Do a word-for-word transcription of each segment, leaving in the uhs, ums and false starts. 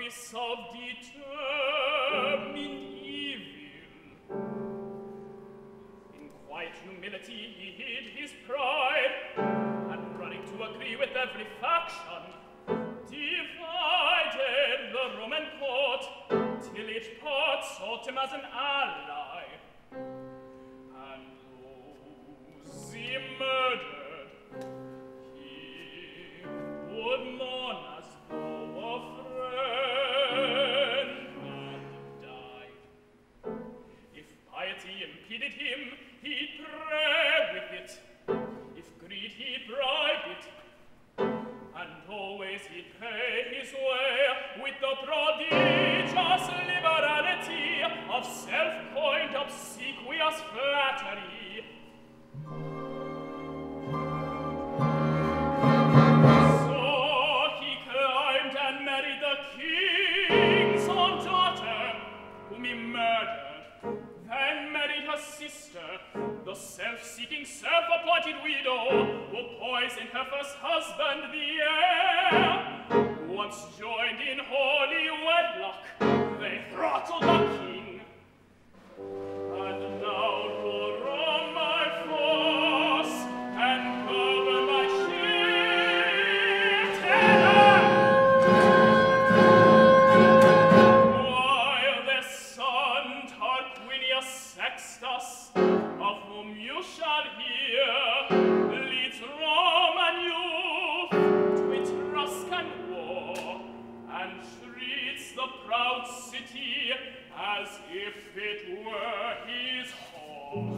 purpose of determined evil. In quiet humility he hid his pride, and running to agree with every faction, divided the Roman court, till each part sought him as an ally. And those he murdered, he would mourn as though a friend had died. If piety impeded him, he'd pray with it. If greed, he'd bribe it. And always he'd pay his way with the prodigious liberality of self-coined obsequious flattery. So he climbed and married the king's own daughter, whom he murdered, then married her sister, the self-seeking, self-appointed widow, who poisoned her first husband, the heir. Once joined in holy wedlock, they throttled the king. And now roar on my force, and cover my shield terror, while their son Tarquinius Sextus, of whom you shall hear, leads Roman youth to Etruscan war, and treats the proud city as if it were his home.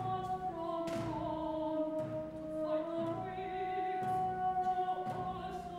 Oh,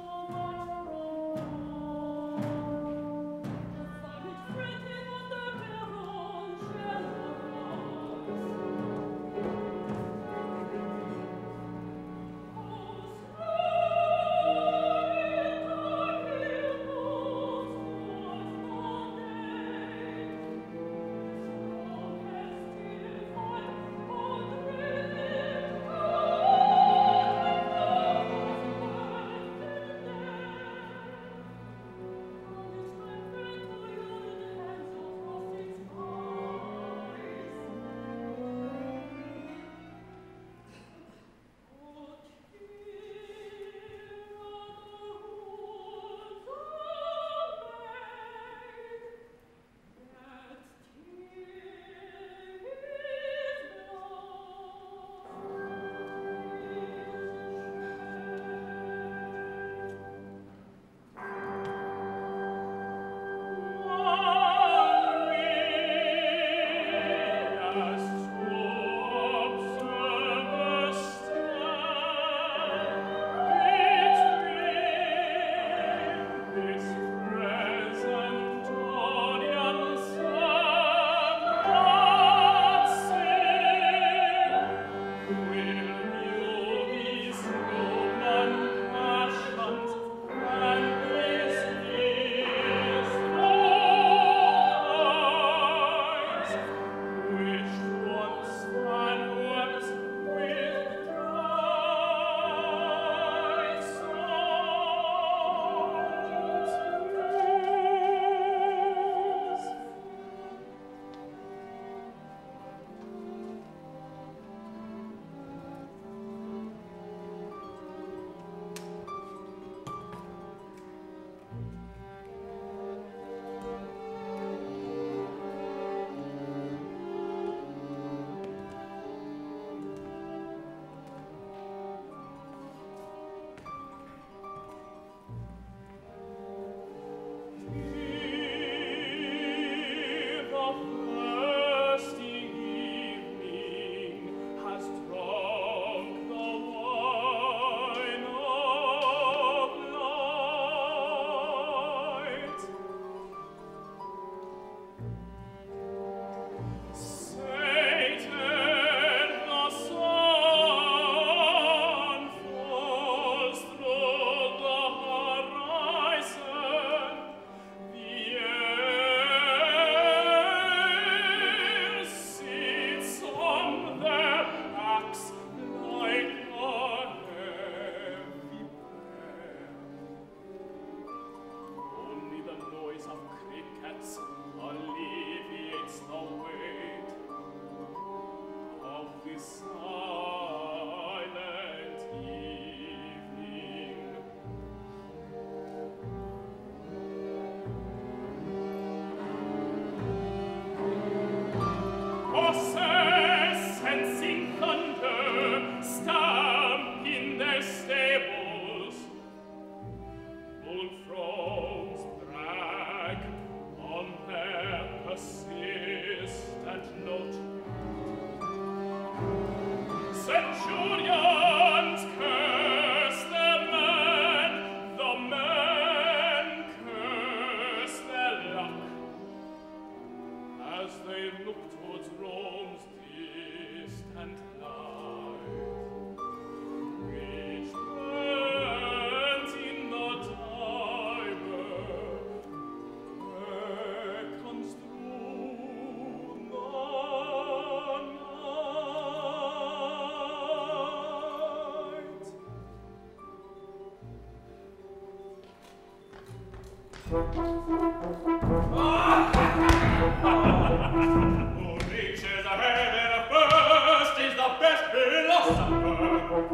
Who reaches heaven first is the best philosopher.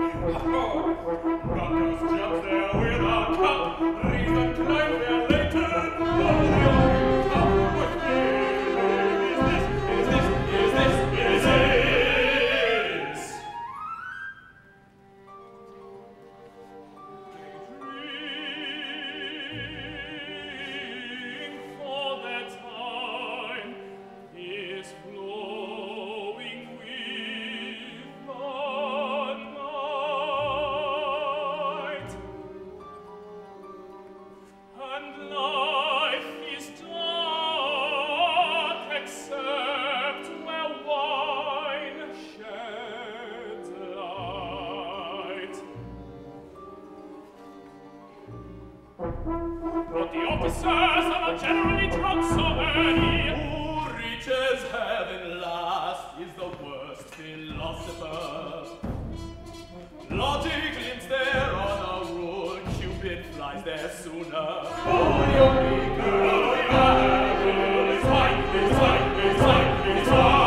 Rockers jump there without cup, reason climb there later. Oh, come with me. Is this, is this, is this, is this? But the officers are generally drunk so early. Who reaches heaven last is the worst philosopher. Logic lives there on a rule, Cupid flies there sooner. Oh, your girl, oh, your girl, it's fine, it's fine, it's fine, it's fine.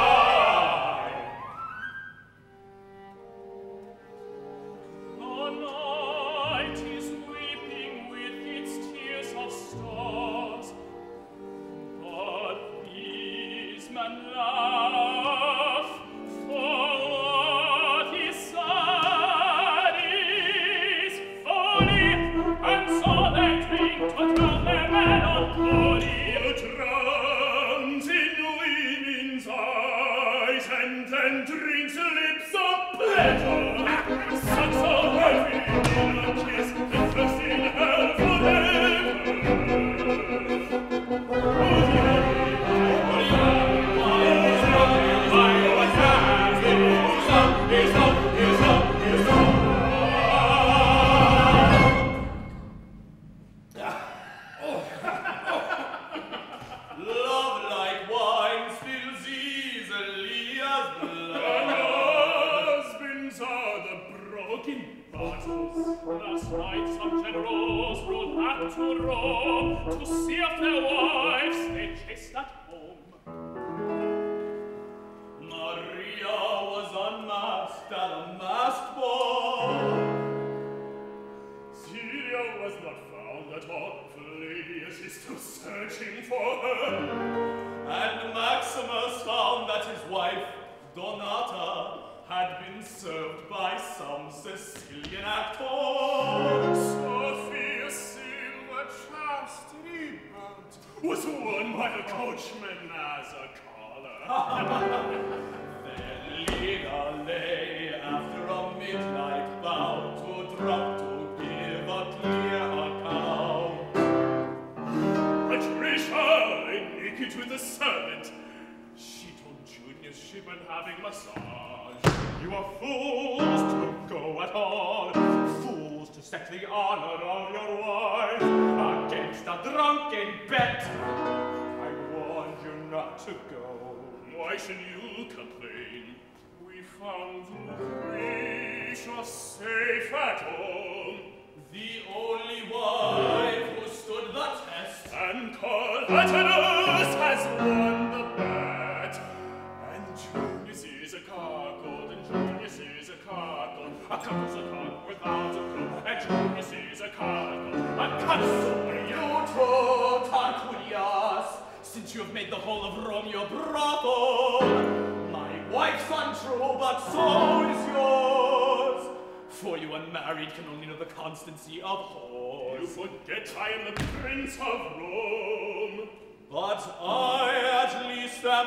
Why should you complain? We found Lucretia safe at home, the only wife who stood the test, and Collatinus has won the bet. And Junius is a cuckold, and Junius is a cuckold, a cuckold's a cuckold without a clue, and Junius is a cuckold, a cuckold. You too, Tarquinius, since you have made the whole of Rome your brothel. My wife's untrue, but so is yours. For you unmarried can only know the constancy of whores. You forget I am the Prince of Rome. But I at least am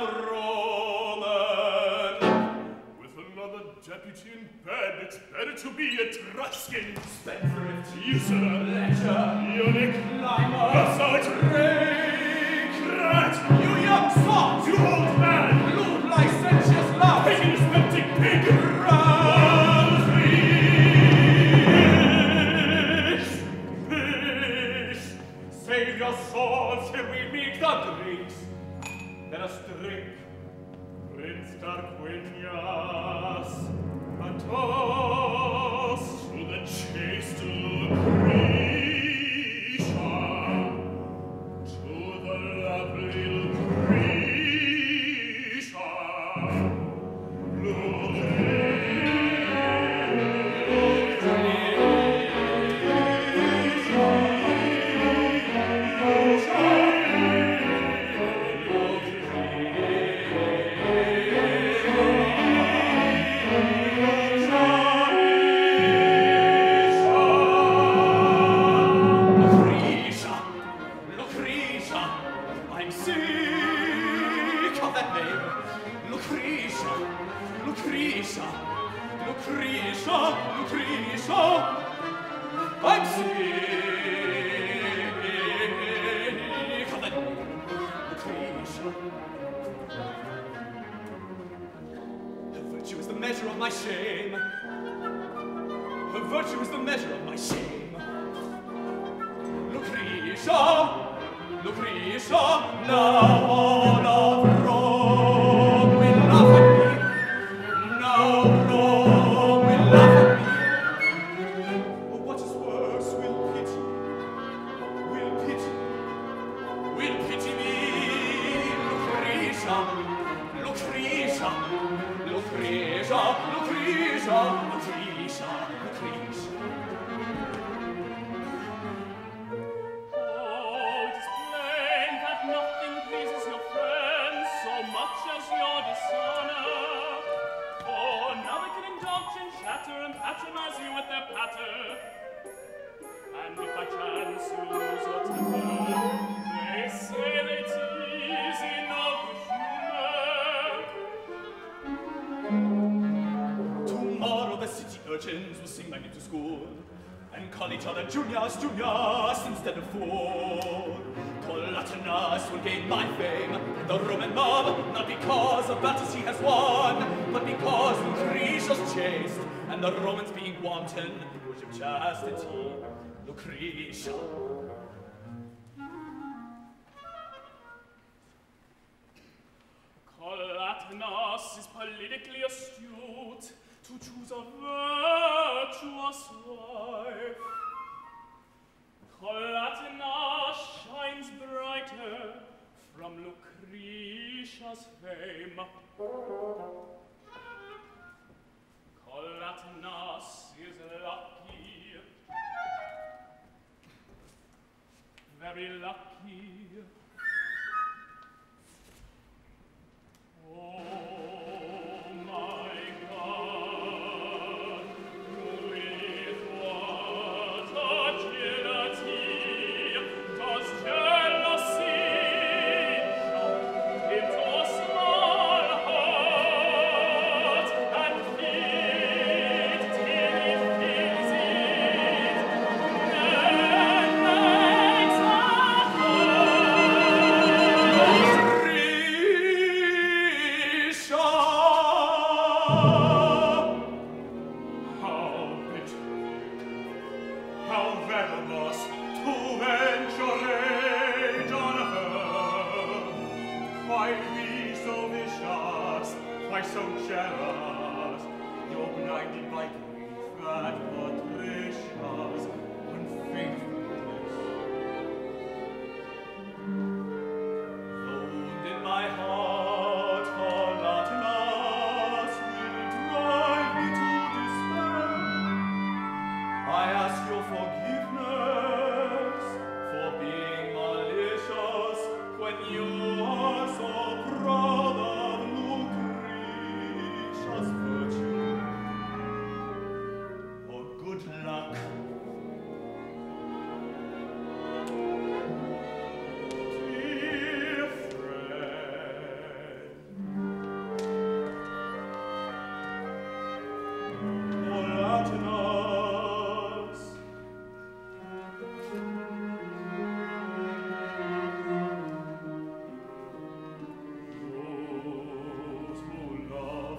Roman. With another deputy in bed, it's better to be Etruscan. Spendthrift, usurer, lecher, eunuch, climber, assault, rake, rat, you young sot, you old man, lewd, licentious love, pagan, dyspeptic pig, round fish, fish. Save your souls till we meet the Greeks. Let us drink, Prince Tarquinius, a toast to the chaste Lucretia. shame. Her virtue is the measure of my shame. Lucretia, Lucretia, now all of Rome will laugh at me. Now Rome will laugh at me. Or what is worse, will pity, will pity, will pity me. Lucretia, Lucretia, Lucretia, Lucretia, Lucretia, Lucretia. Oh, it is plain that nothing pleases your friends so much as your dishonor. Oh, now they can indulge in chatter and patronize you with their patter. And if by chance you lose your temper, they say they tease in no good humor. Tomorrow the city urchins will sing my name to school and call each other juniors, juniors instead of fool. Collatinus will gain my fame in the Roman mob, not because of battles he has won, but because Lucretia's chaste, and the Romans being wanton, worship chastity. Lucretia. Collatinus is politically astute to choose a virtuous wife. Collatinus shines brighter from Lucretia's fame. Collatinus is lucky, very lucky. Oh my God, with what agility does jealousy jump into a small heart and feed till it fills it, then makes a So jealous, you're blinded by grief at Patricia's unfaithfulness. Wound in my heart, Collatinus will drive me to despair. I ask your forgiveness for being malicious when you are so proud of Lucretia's virtue. Oh, good luck. Dear friend, Collatinus, those who love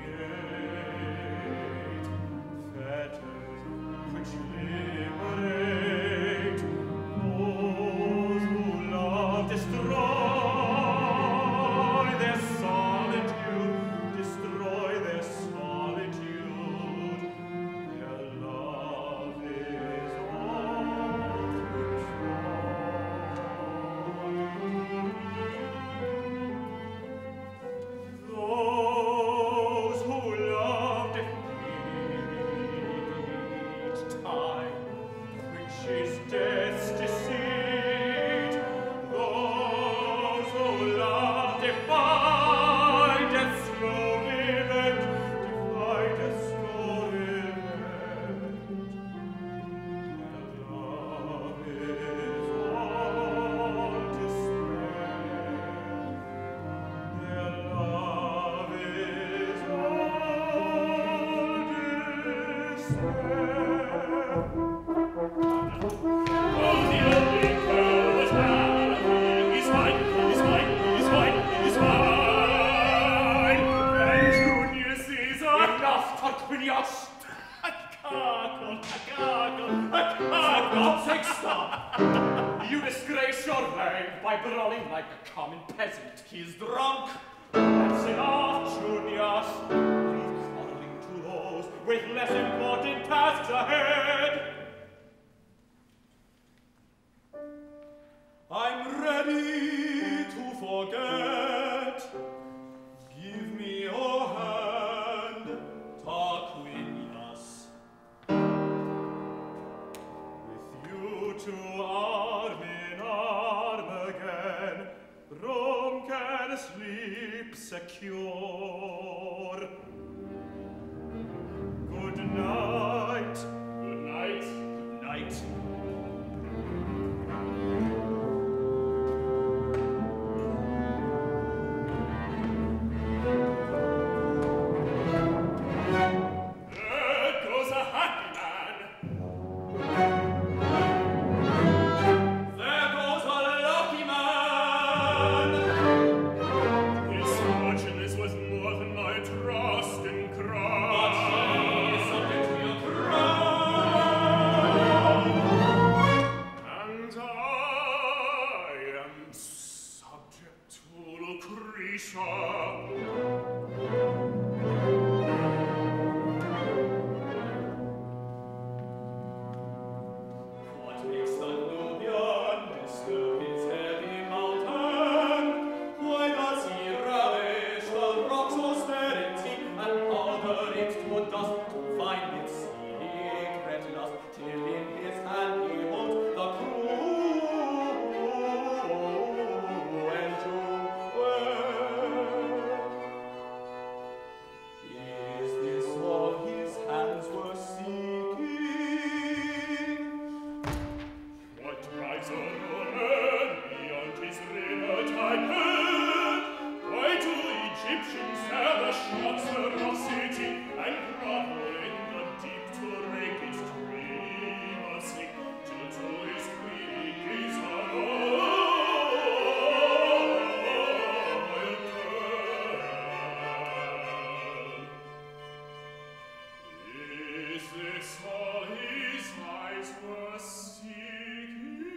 create fetters which liberate. Those who love destroy their solitude, destroy their solitude. Their love is all those who love defeat, time, which is death's deceit. Those who love defy death's slow event, defy death's slow event. Their love is all despair. Their love is all despair. Oh, the only brawling like a common peasant. He's drunk. That's enough, Junius. Leave quarreling to those with less important tasks ahead. I'm ready to forget. Give me your hand, Tarquinius. With you two arm in arm again, Rome can sleep secure. Good night. Good night. Good night. There goes a happy man. There goes a lucky man. His fortunate was more than I trust in Christ. But he is subject to your crown. And I am subject to Lucretia. What makes the Nubian disturb his heavy mountain? Why does he ravish the rock's austerity and powder it to dust to find its secret lust, till in his hand he holds the cruel jewel? Is this all his hands were seeking? What drives a Roman beyond his renotype head? Why do Egyptians have a shop's ferocity and grovel in the deep to rake its dream of sleep till to his queen is a royal pearl? Is this all his eyes were seeking?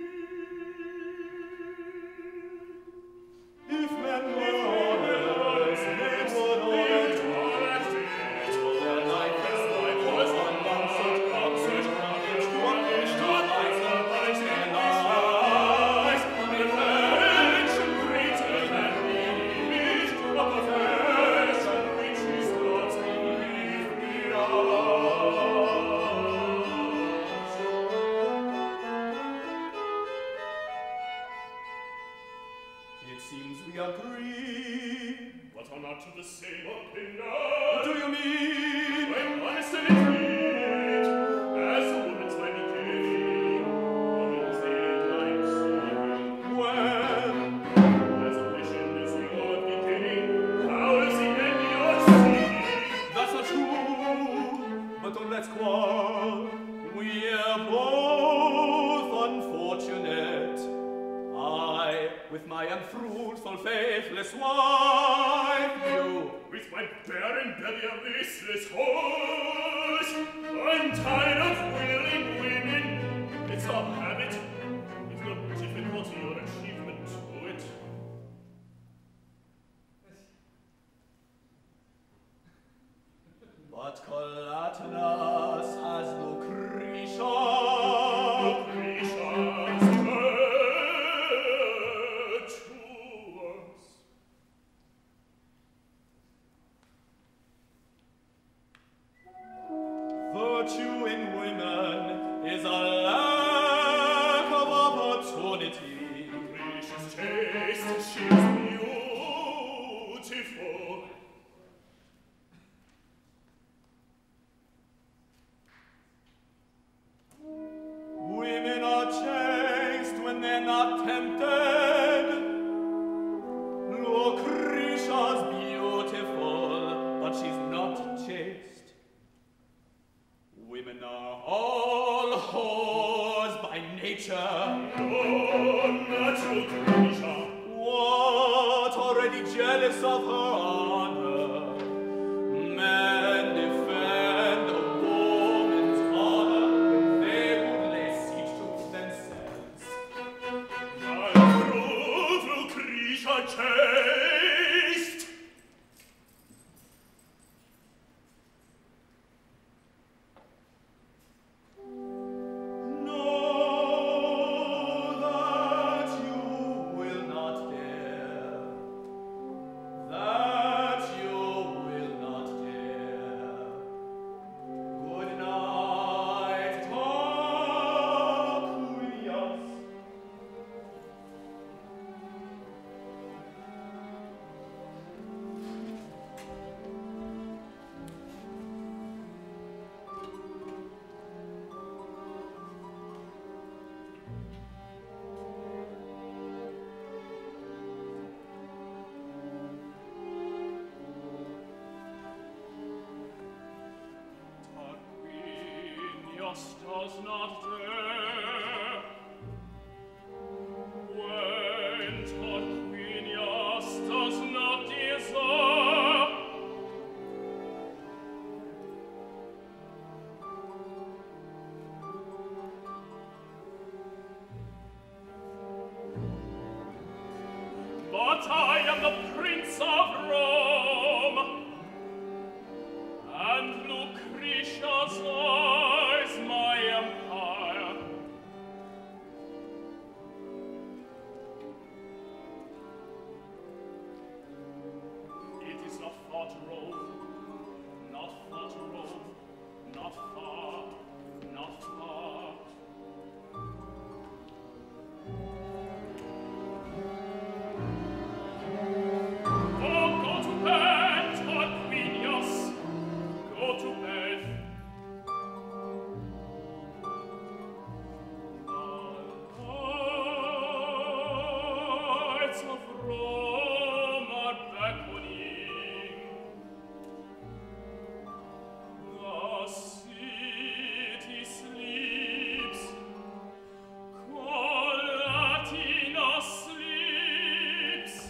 If men were honest, they would all They admit all admit their life is like was one the concert concert concert to unleash the lights of lights in eyes, eyes. affection greater than image, of affection which is not believed It seems we agree. But are not to the same opinion. What do you mean? When honest and it, as a woman's my beginning, woman's end I'm seeking. When? As a vision is your beginning, how is the end you're seeking? That's not true. But don't let's quarrel. We're both unfortunate. I, with my unfruitful, faithless wife, you. With my barren belly of listless horse, I'm tired of willing women. It's a habit. It's no difficulty or achievement to it. But Colatinus has Lucretia. Lucretia's virtuous. Virtue in women is a lack of opportunity. Lucretia's taste, she's beautiful. Women are chaste when they're not tempted. Lucretia's beautiful, but she's not chaste. Women are all whores by nature. Oh, not Lucretia. What, already jealous of her honor? Men defend a woman's honor when they would lay siege to themselves. My proof Tarquinius does not dare. When Tarquinius does not desire, but I am the Prince of Rome, and Lucretia's lies my empire. It is not far to Rome, not far to Rome, not far, not far. Oh, go to bed, Tarquinius, go to bed. The lights of Rome are beckoning. The city sleeps. Collatina sleeps.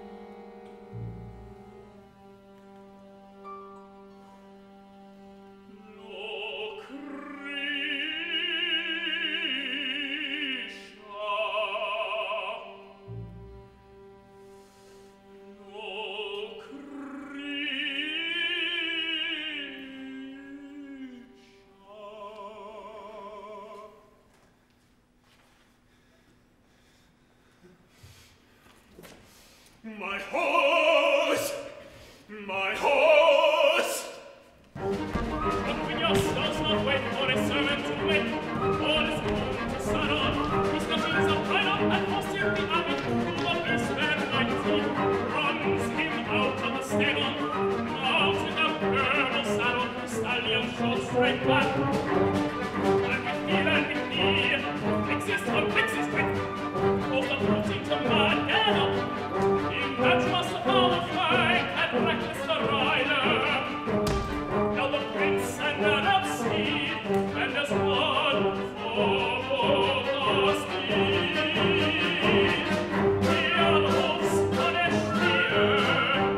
My horse! My horse! Tarquinius does not wait for a servant to wait. All is moved to saddle. His stockings are tied up, and for him the abbot, who of his fair mighty, runs him out of the stable. Mounted a girdle saddle, the stallion shot straight back. And with heel and with knee, exist or flexes quick, both approaching to mad gallop. Impetuous the power flank, and reckless the rider. Now the prince and man of steed, and as one for the steed. The animals punish the earth.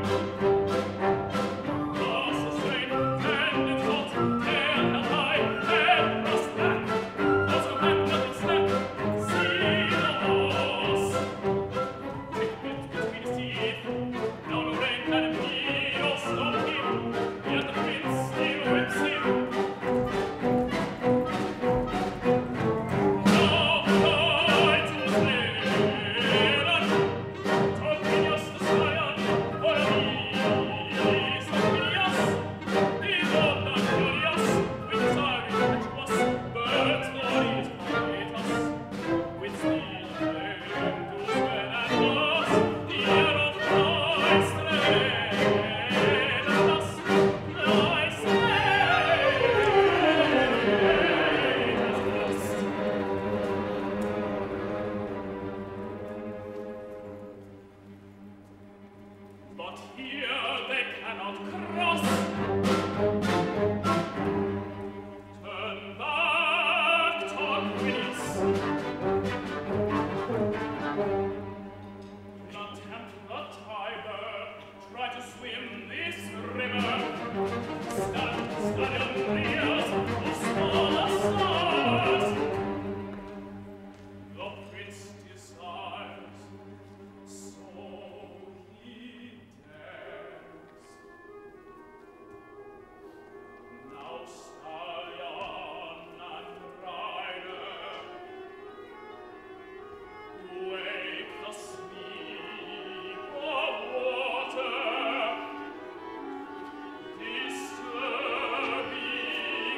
Thus the strain, and in thought, tail held high, head thrust back. Also had nothing slack. See the horse. Quick bit between his teeth. Now no rain can impede or stop him. Yet the prince still whips him. Now I to slay. Tarquinius the scion, for me is Tarquinius. The Lord not glorious, with his eye impetuous, burns glories Paetus. With steel flame to sweat and loss, the air of Christ reigns. Thus I say, thus. But here they cannot cross. Turn back, Tarquinius. Do not tempt the Tiber. Try to swim this river. Stand, stallion rears, O smaller stars. The prince desires, so he dares. Now stallion and rider, wake the sleep of water, disturbing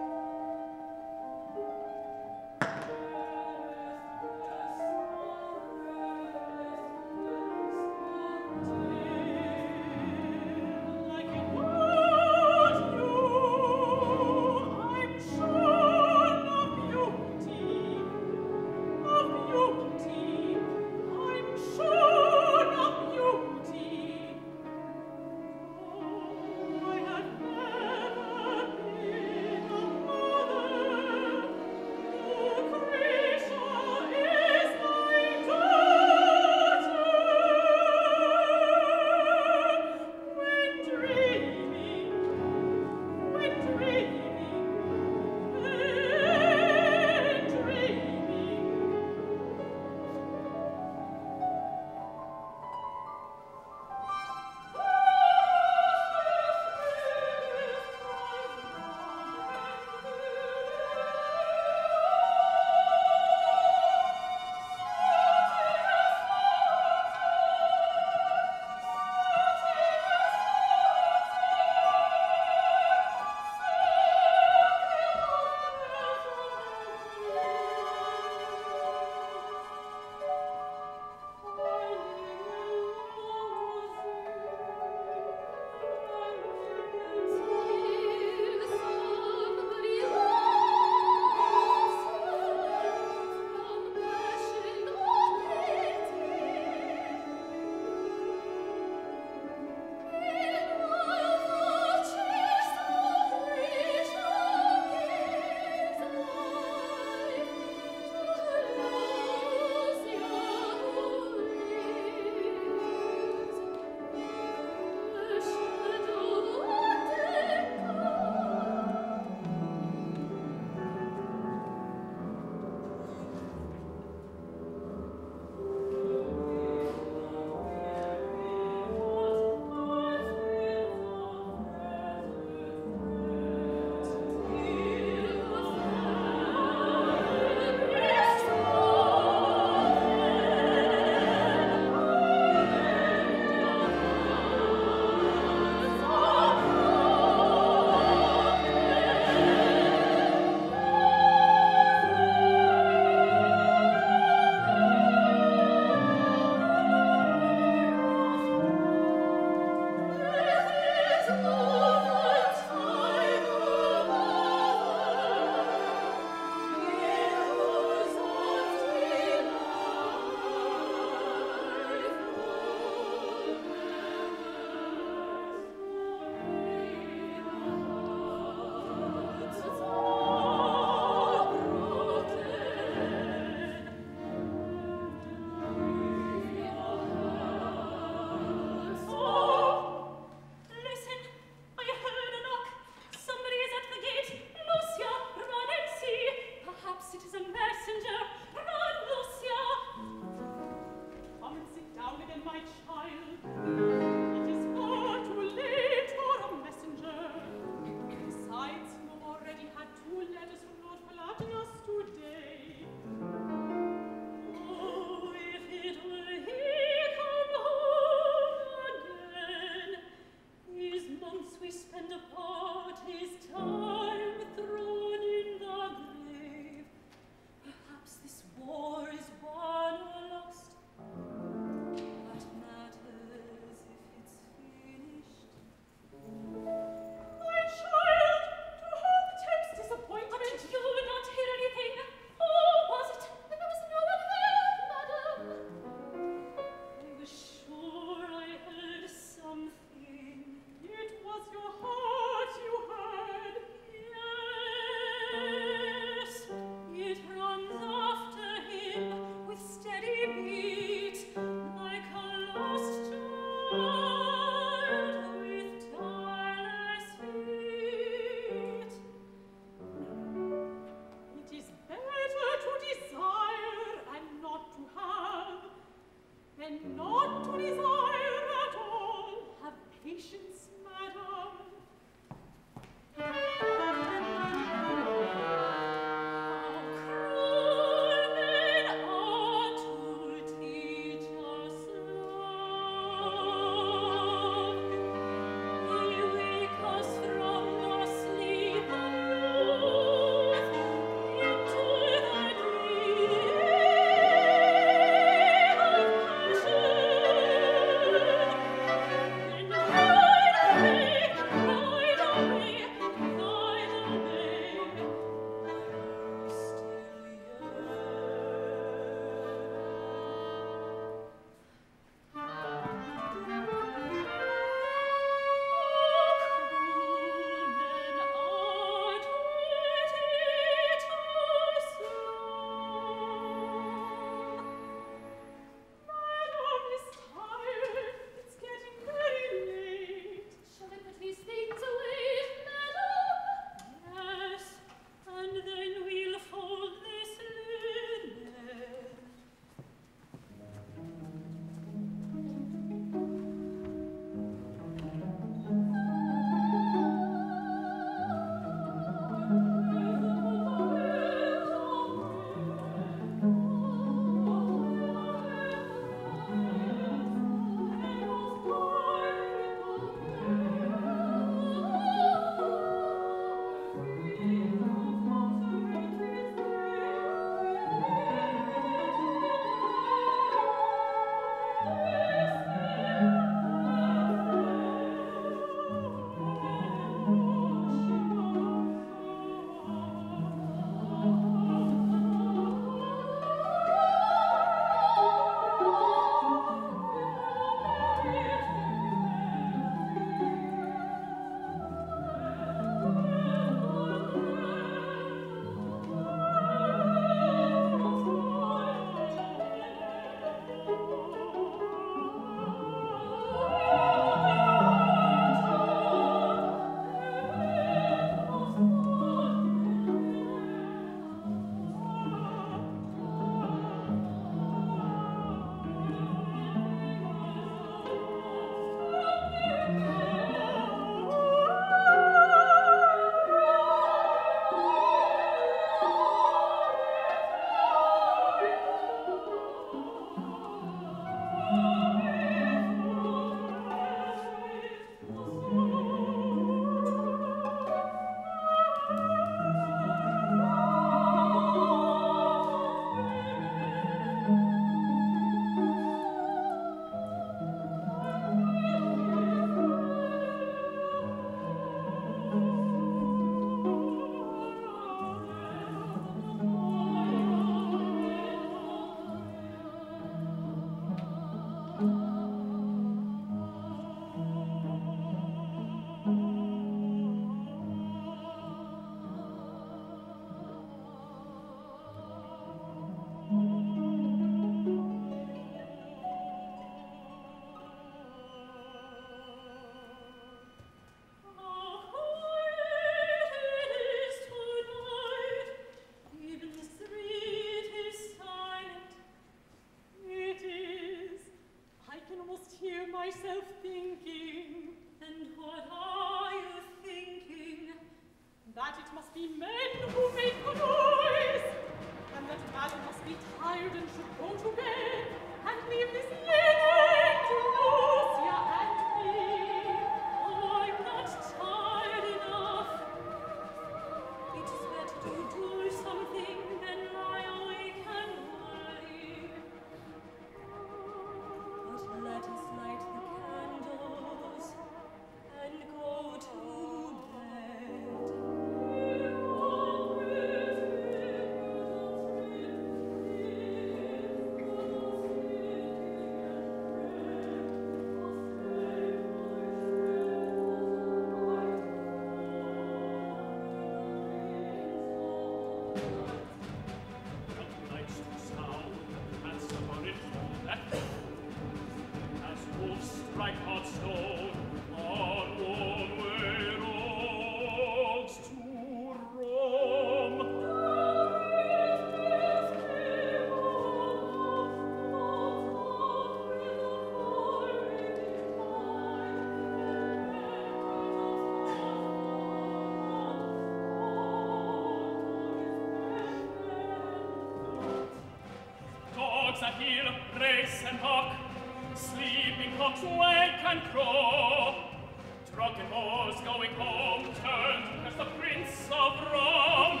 hill, race and hawk, sleeping cocks wake and crow. Drunken whores going home turn as the Prince of Rome.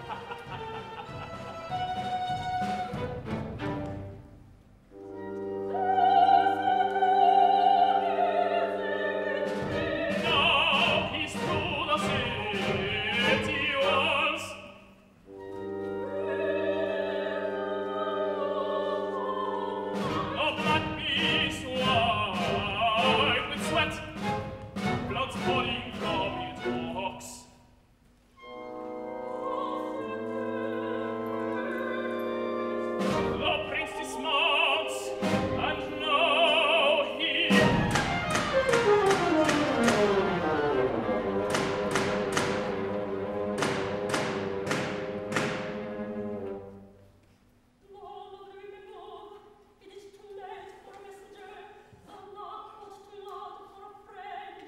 Now he's through the city walls. The black beast white with sweat, blood's pouring from its hocks. The prince dismounts, and now he Lord, remember, it is too late for a messenger, and not too loud for a friend.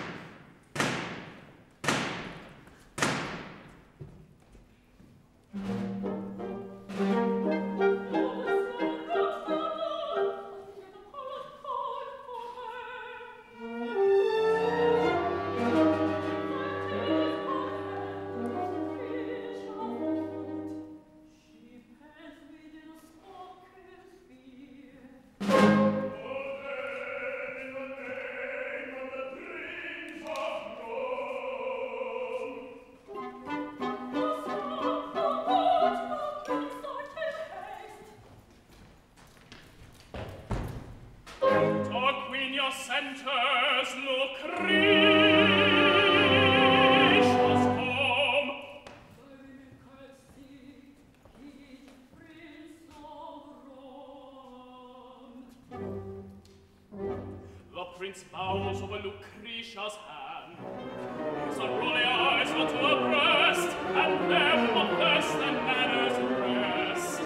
Tarquinius enters Lucretia's home. The prince bows over Lucretia's hand. His unruly eyes go to her breast, and there more thirst than manners rest.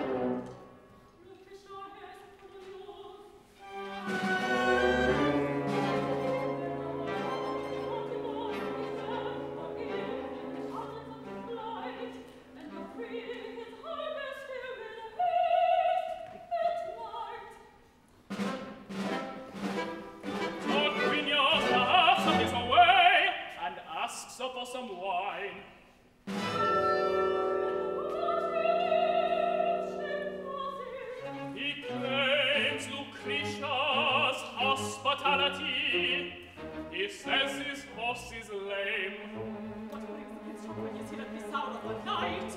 Tarquinius laughs on his way and asks her for some wine. He claims Lucretia's hospitality. He says his horse is lame. What brings the prince from when you see that this hour of the night?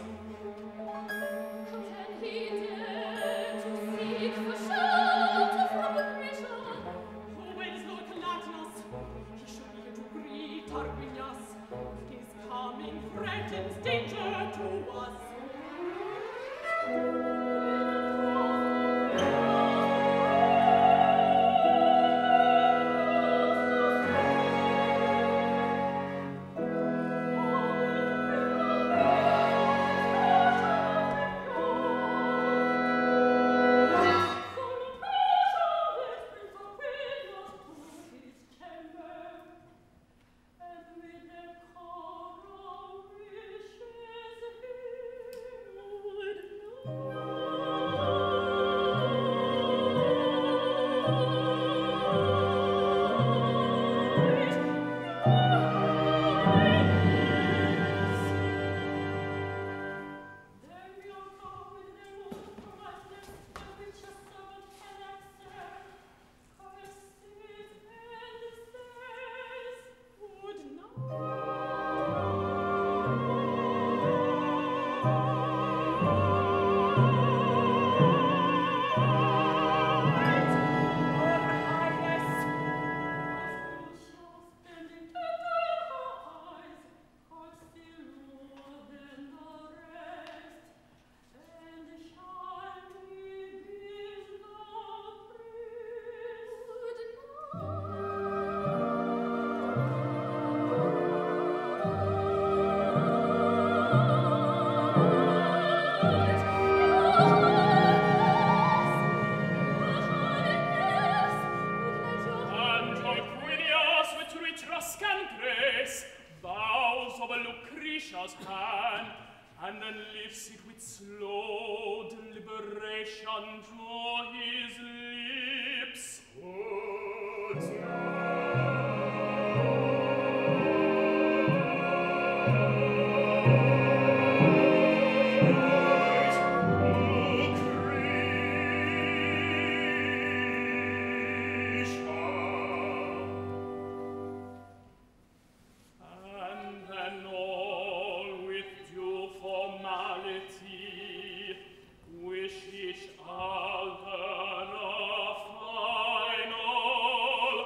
Can he dare to seek for shelter from Lucretia? Who is Lord Calatinus? He should be here to greet Tarquinius. His coming threatens danger to us. consecration to his lips. And then all with due formality wish each other a final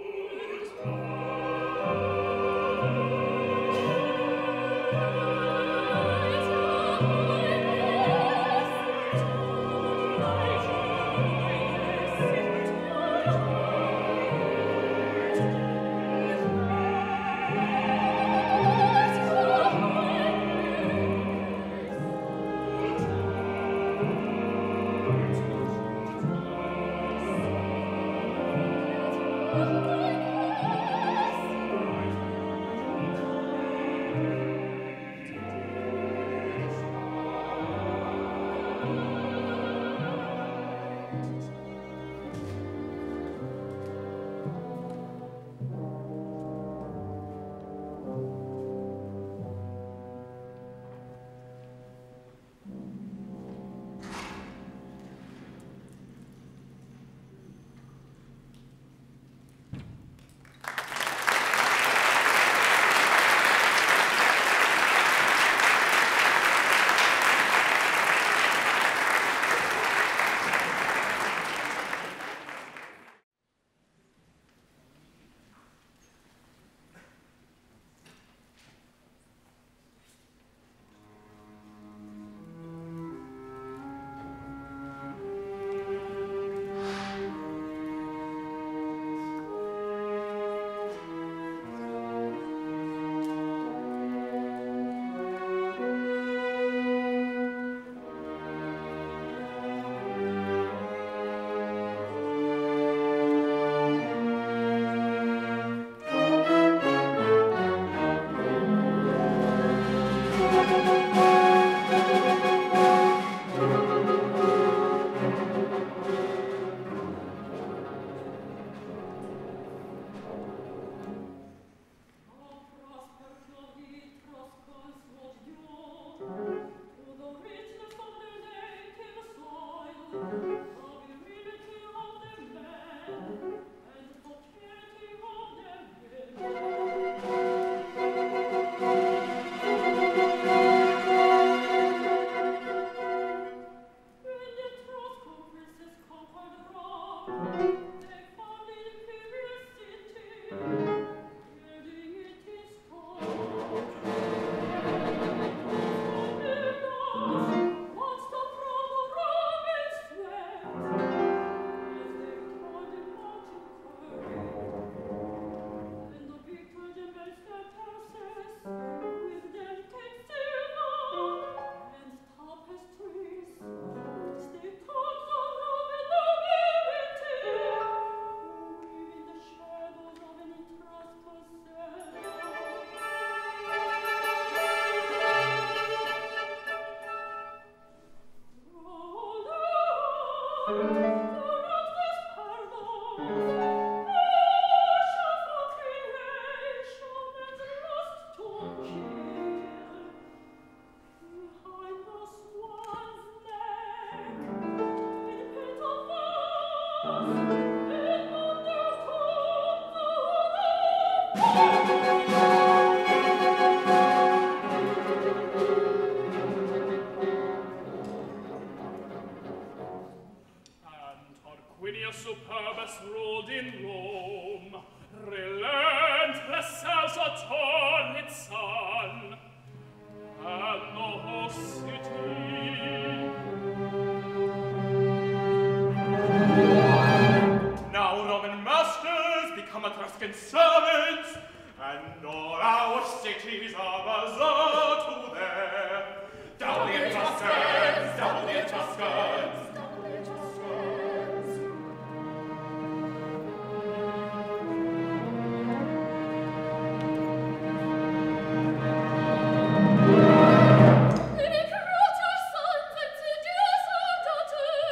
Superbus ruled in Rome, relentless as a torrid sun, and the whole city. Now Roman masters become Etruscan servants, and all our cities are bazaar to them. Down the Etruscans, down the Etruscans. Recruit our sons and seduce our daughters.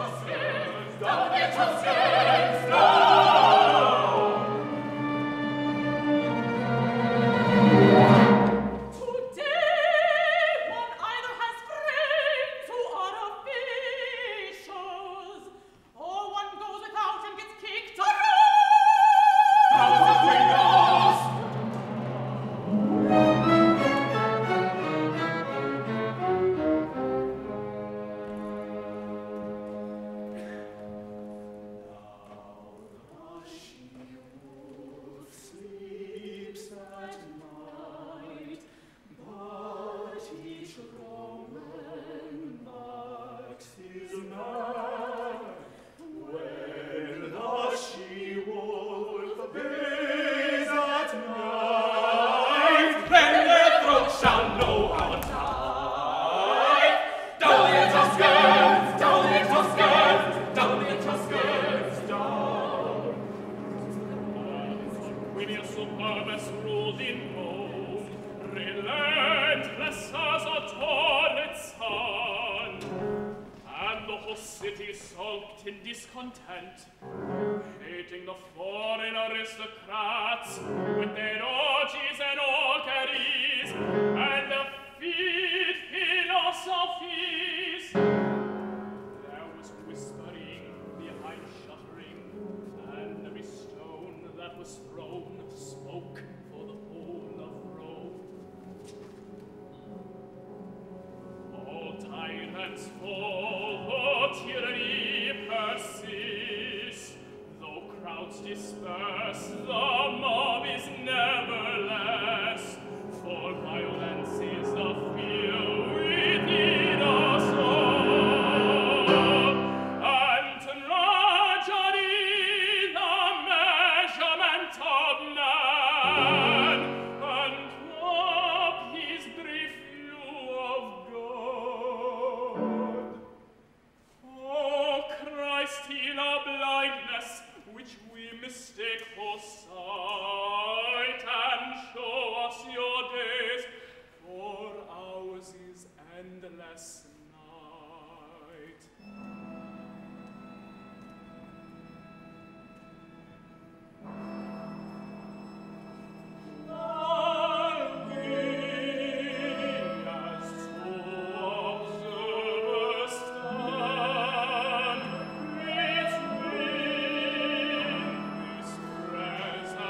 Presence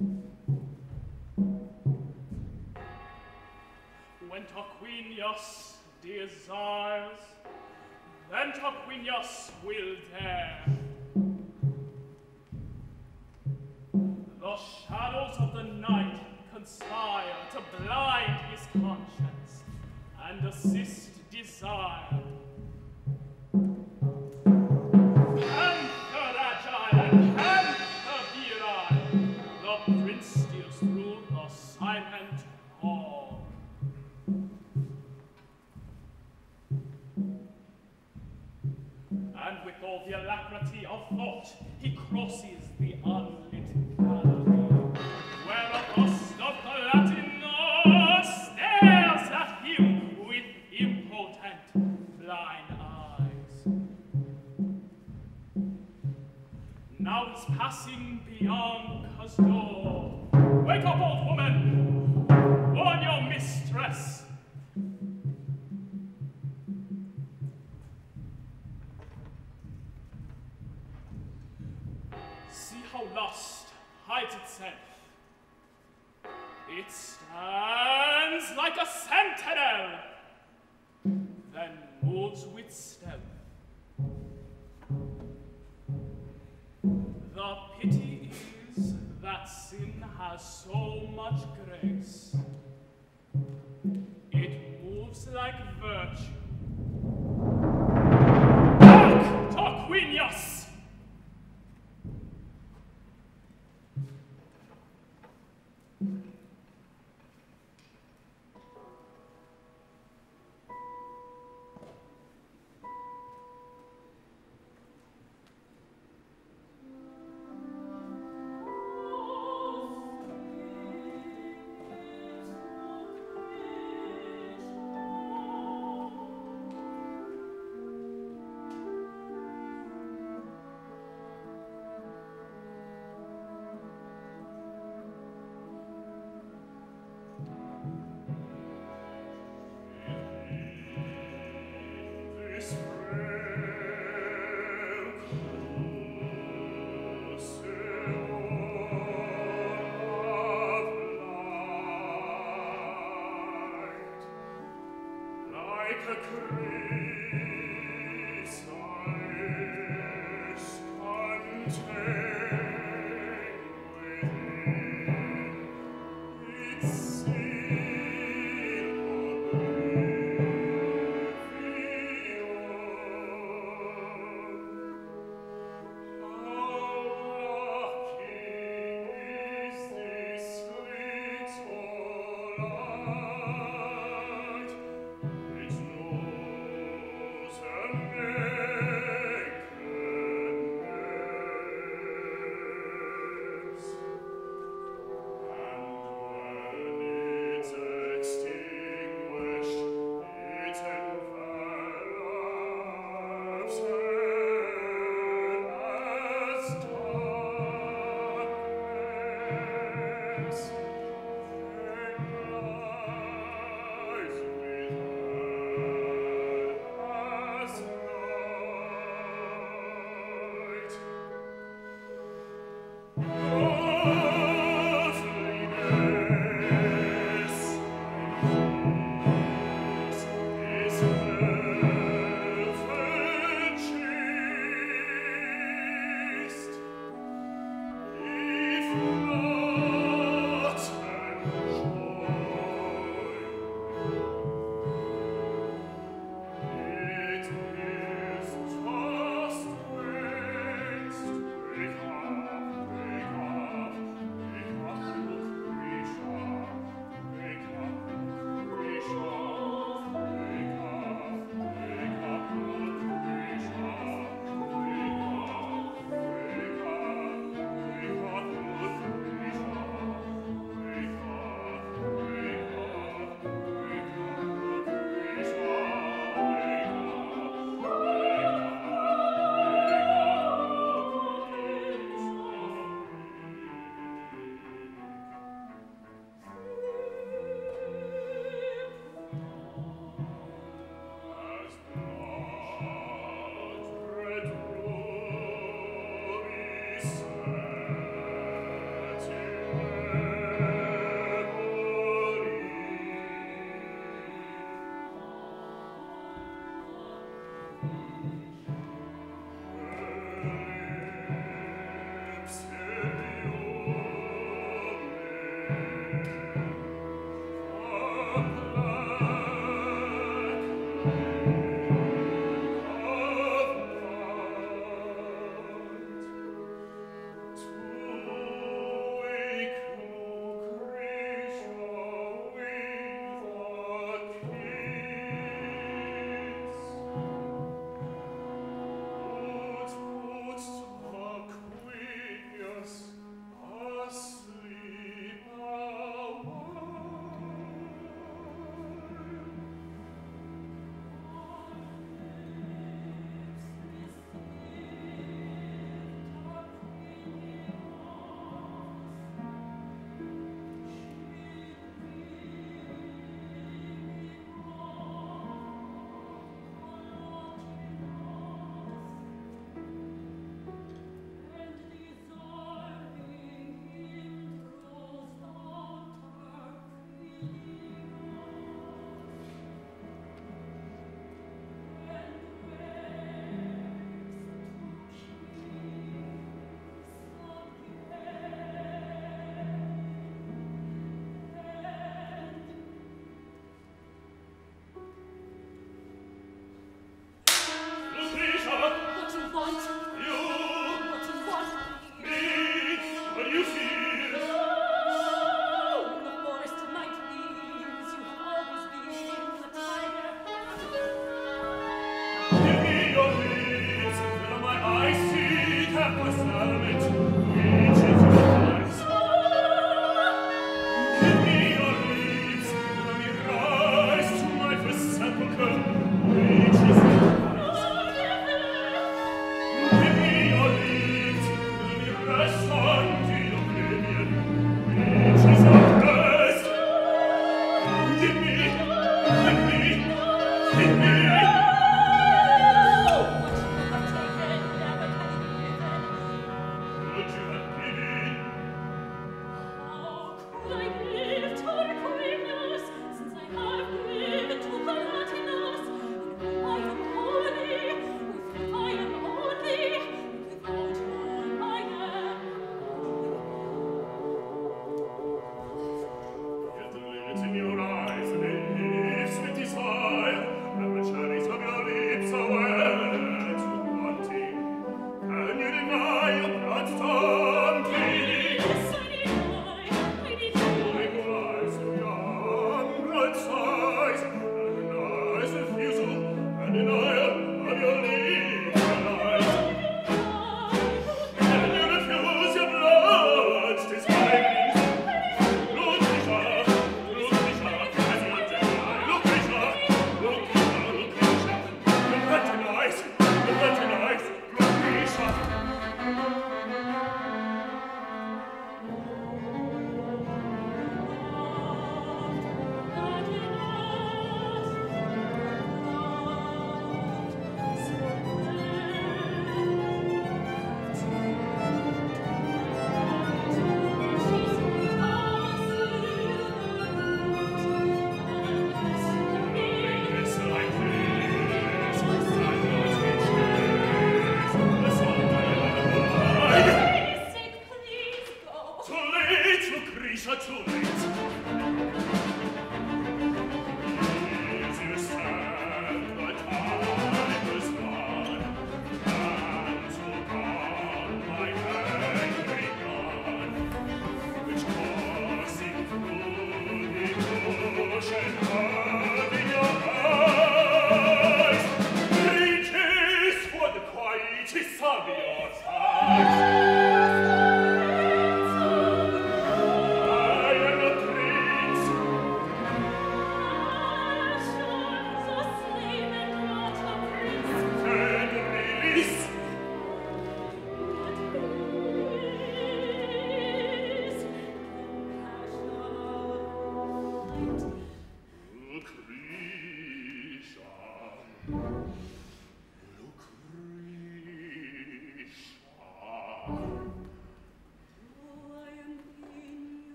When Tarquinius desires, then Tarquinius will dare. The shadows of the night conspire to blind his conscience and assist desire. Panther agile and panther virile, the prince steals through the silent hall. And with all the alacrity of thought, he crosses the unlit gallery, where a bust of Palatinus stares at him with impotent blind eyes. Now he's passing Bianca's door. Wake up, old woman! Warn your mistress! See how lust hides itself. It stands like a sentinel, then moves with stealth. The pity is that sin has so much grace. It moves like virtue. Back, Tarquinius! It's no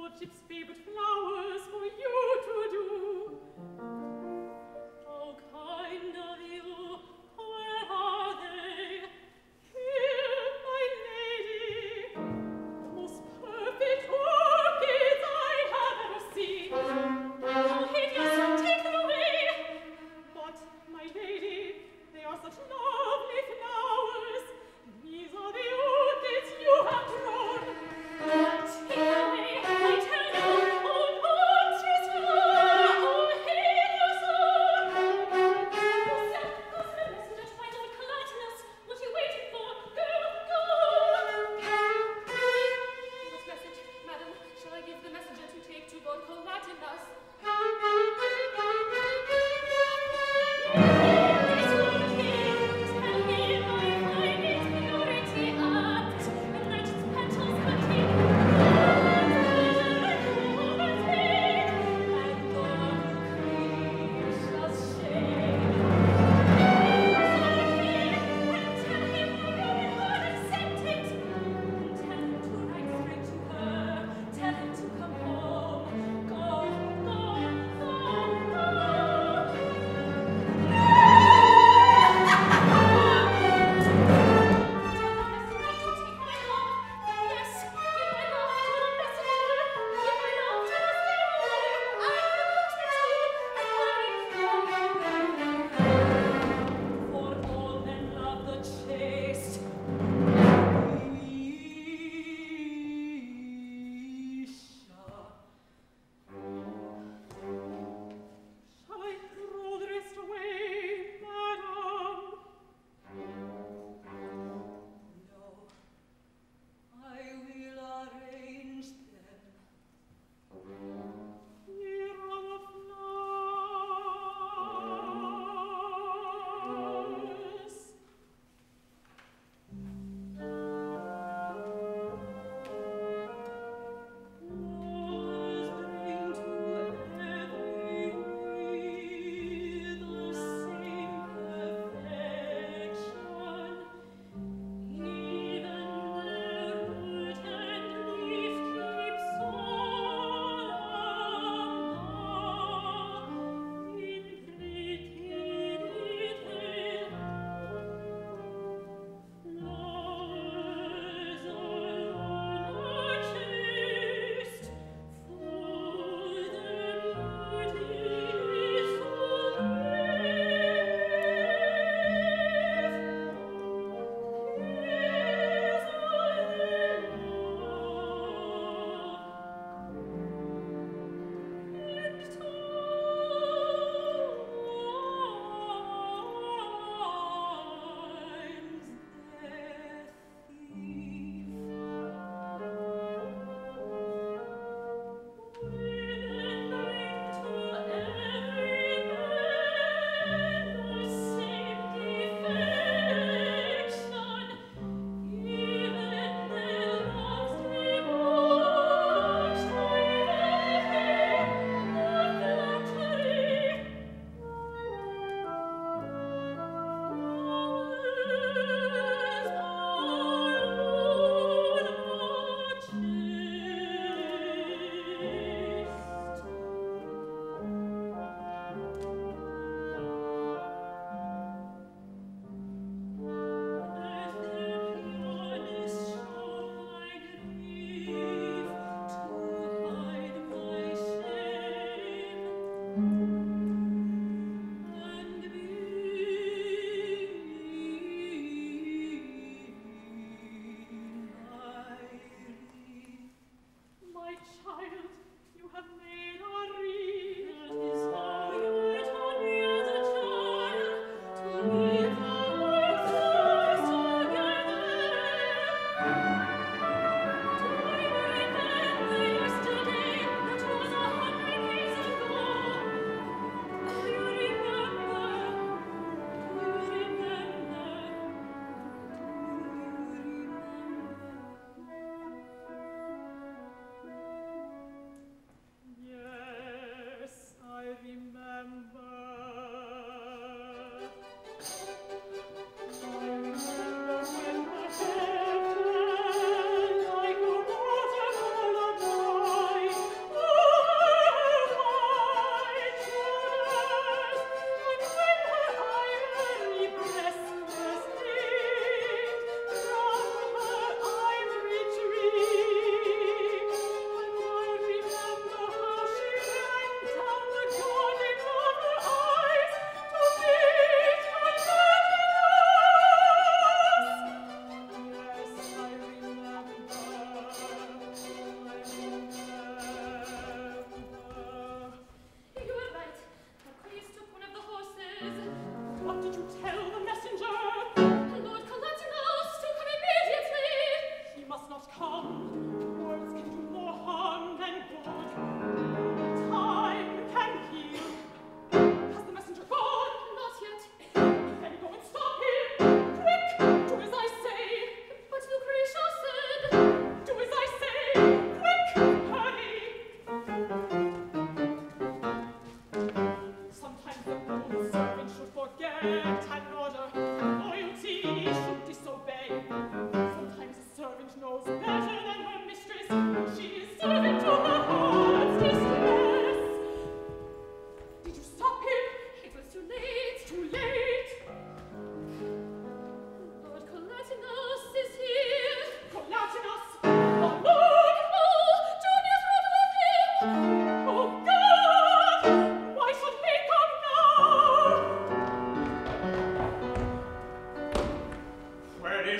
lordships be but flowers for you to do. How kind of you, where are they? Here, my lady, the most perfect orchids I have ever seen. How hideous, take them away! But, my lady, they are such lovely flowers. These are the orchids you have drawn. Take them away, I tell you, oh, oh,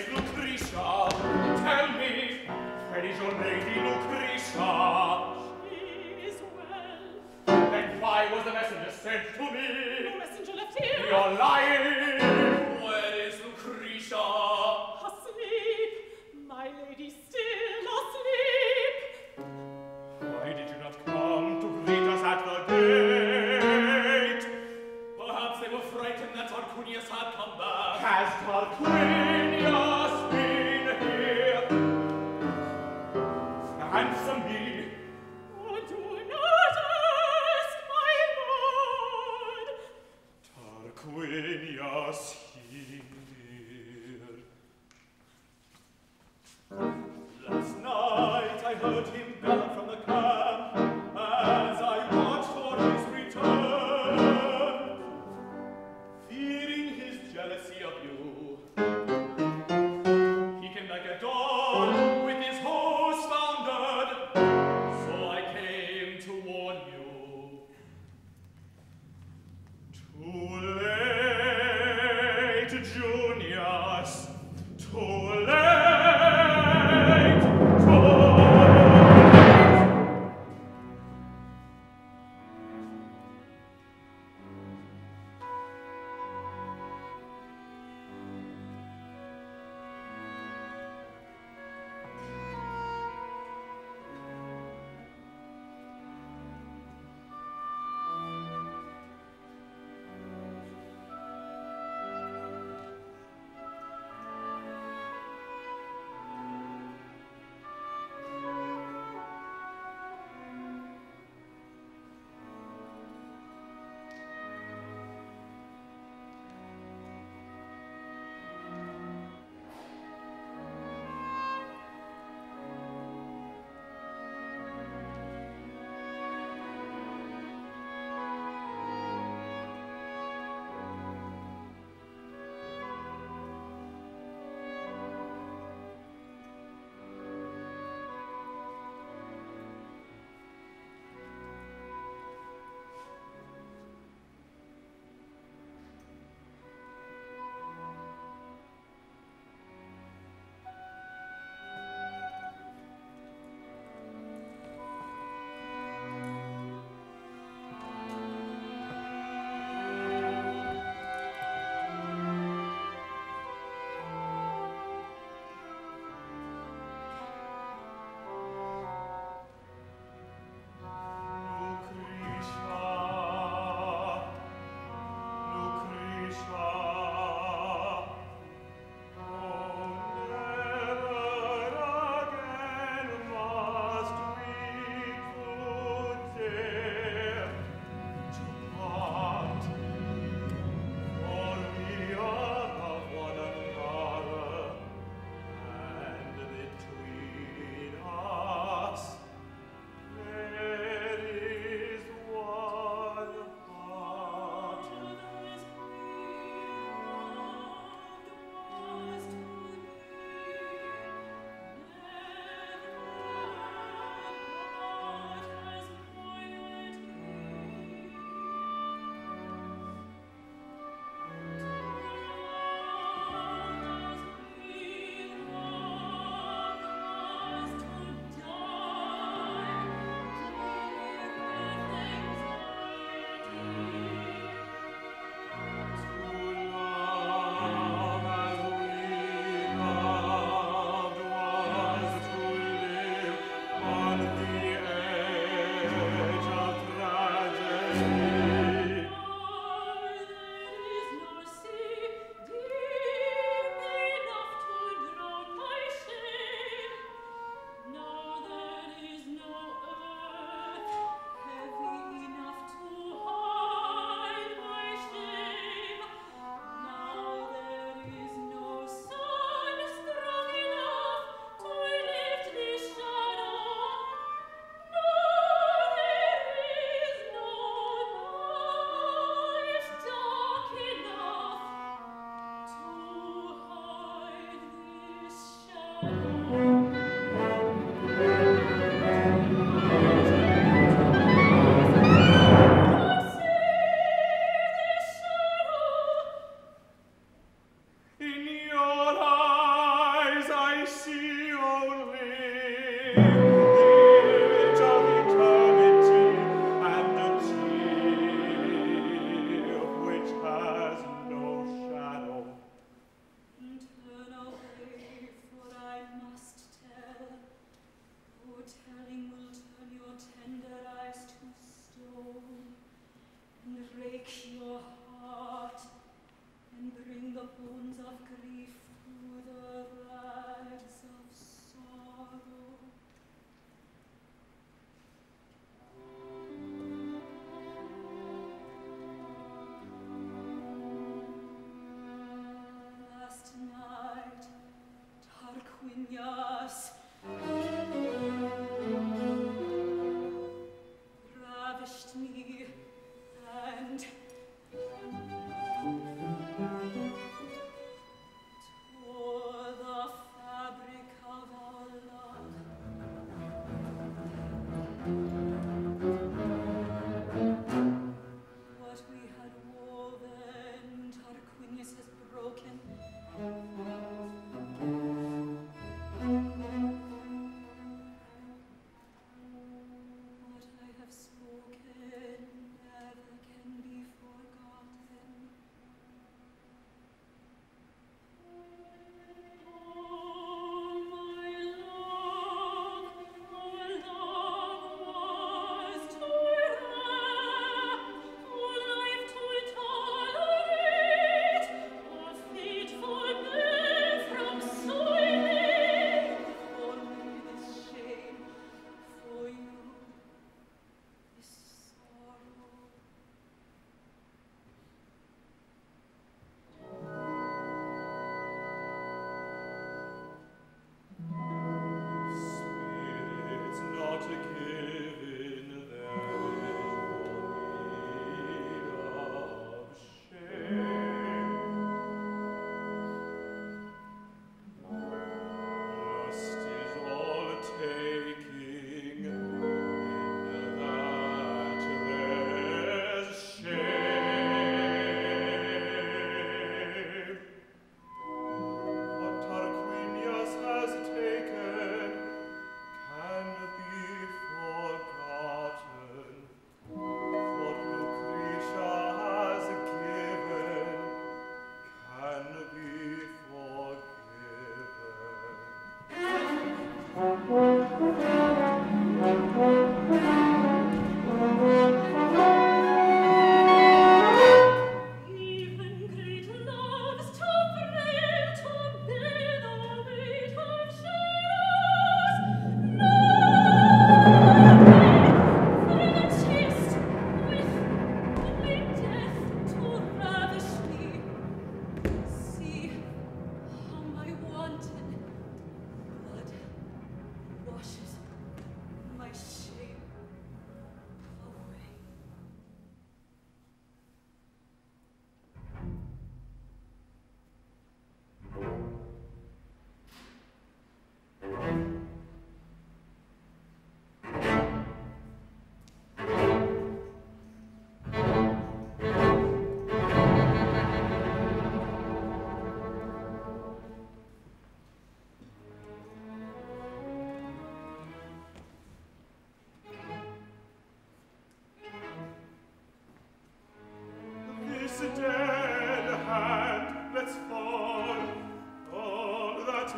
Lucretia? Tell me, where is your lady Lucretia? She is well. Then why was the messenger sent to me? No messenger left here. You're lying! Where is Lucretia? Asleep. My lady still asleep. Why did you not come to greet us at the gate? Perhaps they were frightened that Tarquinius had come back. Has Tarquinius been here? Answer me. Oh, do not ask, my lord. Tarquinius.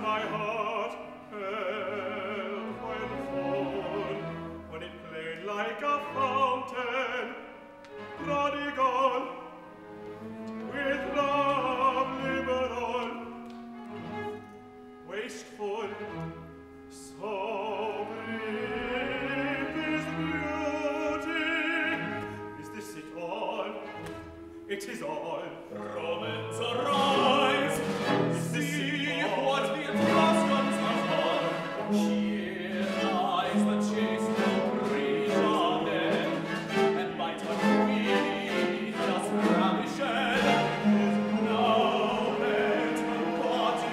my heart held when full, when it played like a fountain, prodigal, with love liberal, wasteful, so brief is beauty. Is this it all? It is all. Romans, arise! See what the Etruscans have done. Here lies the chaste Lucretia dead, and by Tarquinius ravished. Now let her body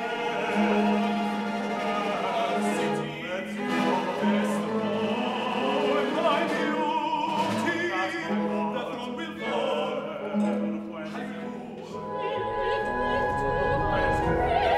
the city destroy my beauty. The throne will fall. It will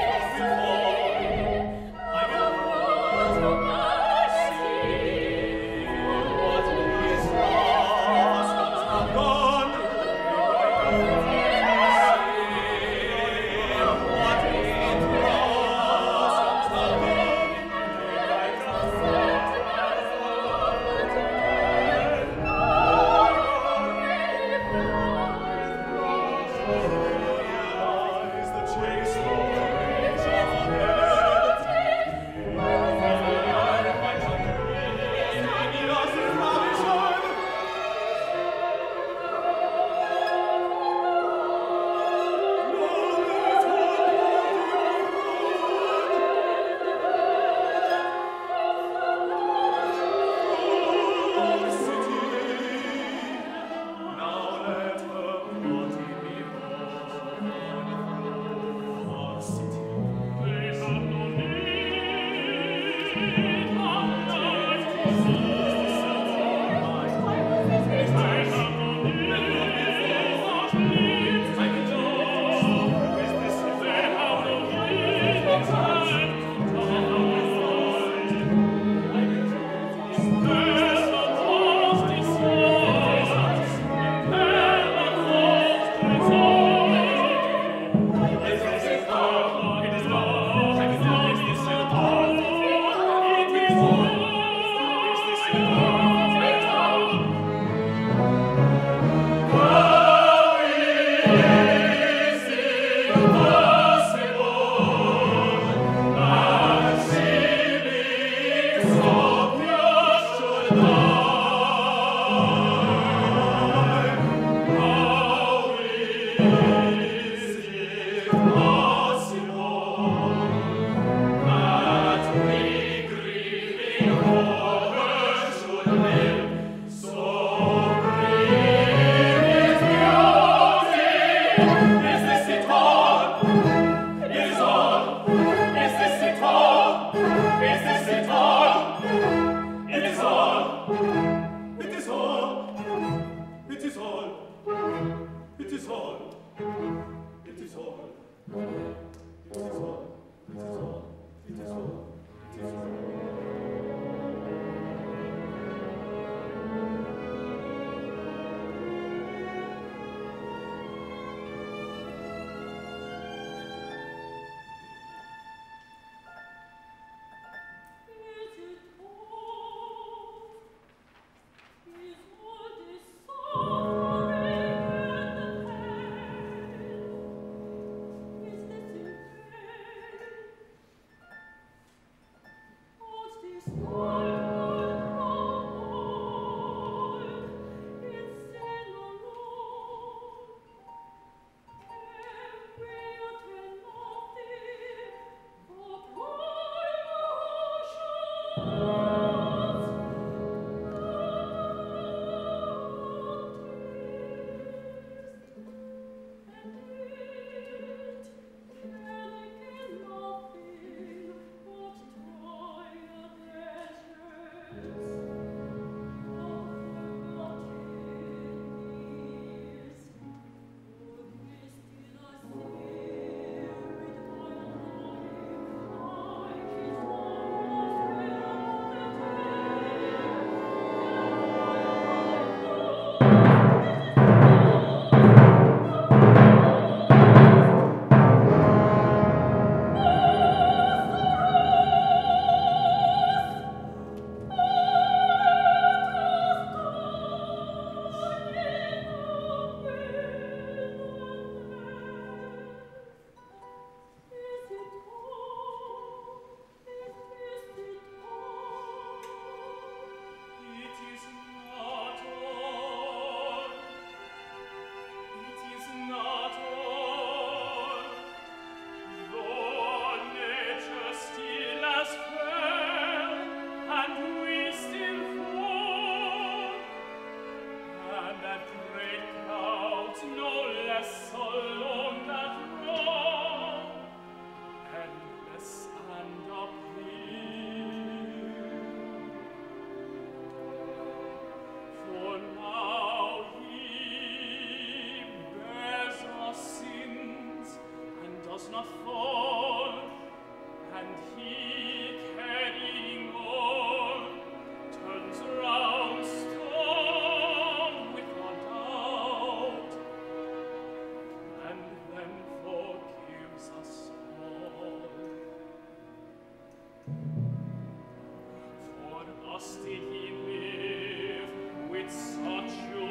thus did he live with such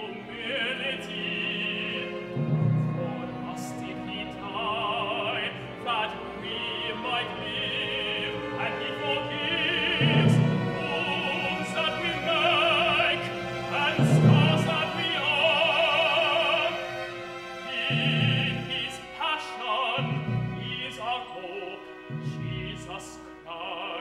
humility. For thus did he die, that we might live, and he forgives wounds that we make, and scars that we own. In his passion is our hope, Jesus Christ.